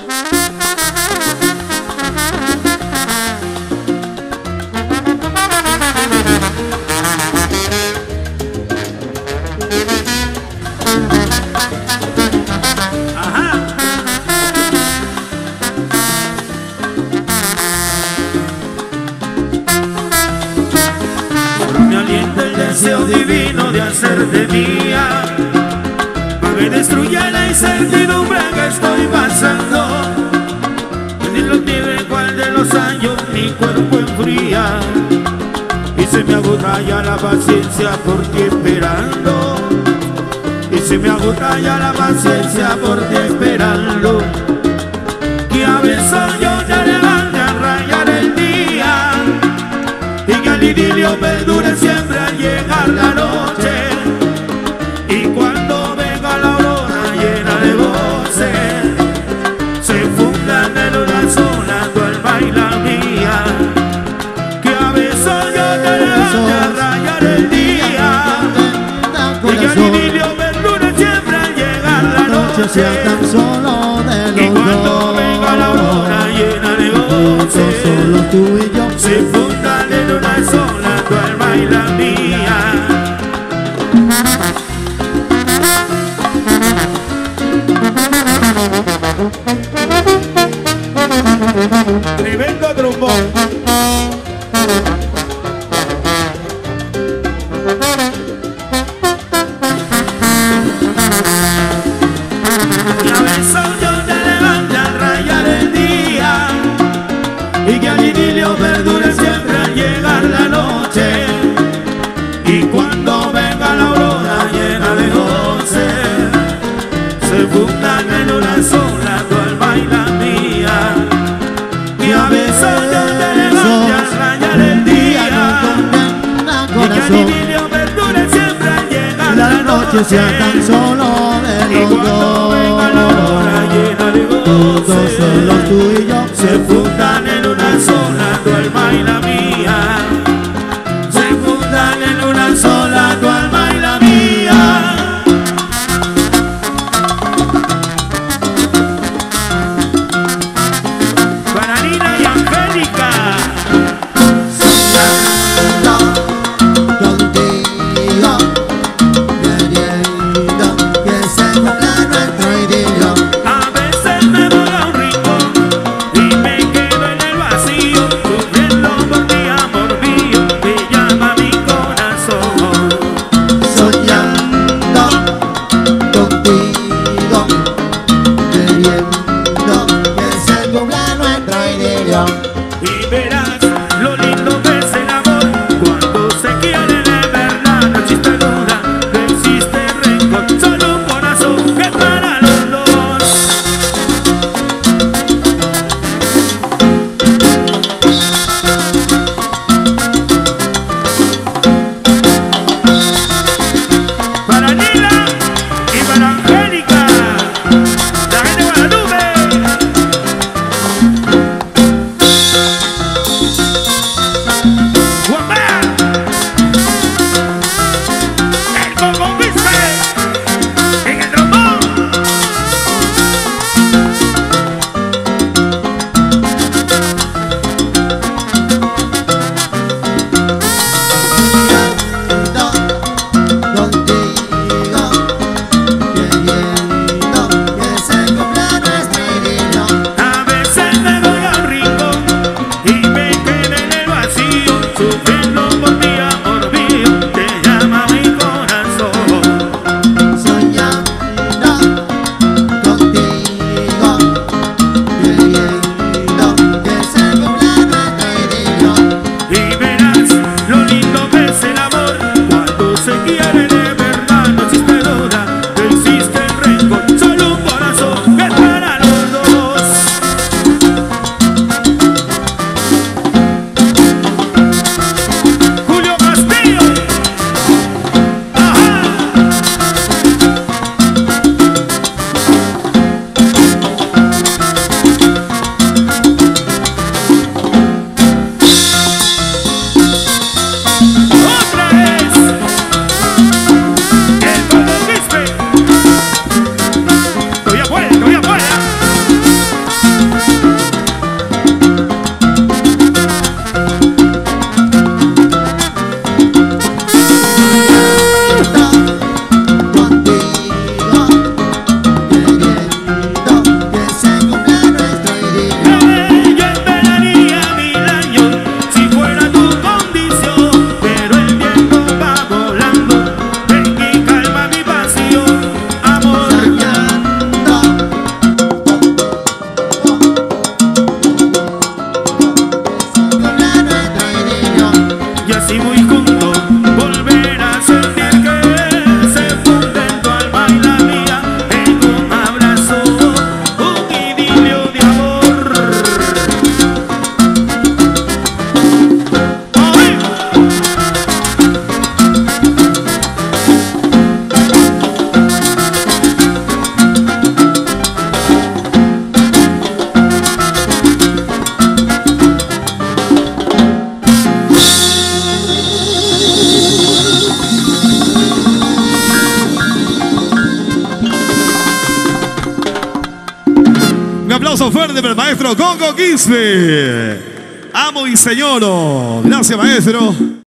Divino de hacerte mía, que destruya la incertidumbre que estoy pasando. En los nieve cual de los años mi cuerpo enfría y se me agota ya la paciencia por ti esperando. Y se me agota ya la paciencia por ti esperando. Que a veces yo te levante a rayar el día y que el idilio perdure siempre al llegar la noche. Y cuando venga la aurora llena de voces, se fundan en una sola tu alma y la mía. Que a veces yo te levante a rayar el día y que el idilio perdure siempre al llegar la noche. Y cuando venga la aurora llena de voces, solo tú y yo se fundan en una sola tu alma y la mía. Tremendo trombón. Y a veces yo te levante a rayar el día y que el idilio perdure siempre al llegar la noche. Y cuando venga la aurora llena de goces, se fundan en una sola tu alma y la mía. Y a veces yo te levante a rayar el día y que el idilio perdure siempre al llegar la noche. sea tan solo de Y los cuando venga la aurora llena de dos, goces, solo tú y yo se fundan en una sola tu alma y la mía. Se fundan en una sola tu alma y la mía. Para Nina y Angélica. contigo, queriendo que se cumpla nuestro idilio. A veces me voy a un rincón y me quedo en el vacío, sufriendo por ti, amor mío, me llama mi corazón. Soñando contigo, queriendo que se cumpla nuestro idilio. Y verás lo lindo que es el amor cuando se quiere de verdad. No existe duda, no existe rencor, solo un corazón que es para los dos. Para Nila y para Angélica, la gente de Guadalupe. aplauso fuerte para el maestro Congo Quispe. Amo y señor. Gracias, maestro.